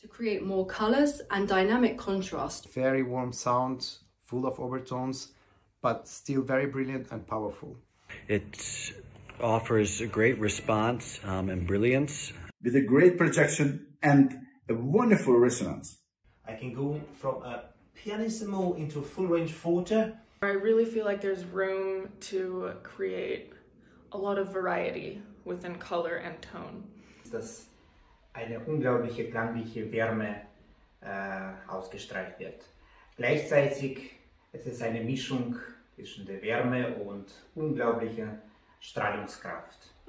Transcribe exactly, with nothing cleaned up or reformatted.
to create more colors and dynamic contrast. Very warm sound, full of overtones, but still very brilliant and powerful. It offers a great response um, and brilliance. With a great projection and a wonderful resonance. I can go from a pianissimo into a full range forte. I really feel like there's room to create a lot of variety within color and tone. Dass eine unglaubliche klangliche Wärme äh, ausgestrahlt wird. Gleichzeitig ist es eine Mischung zwischen der Wärme und unglaublicher Strahlungskraft.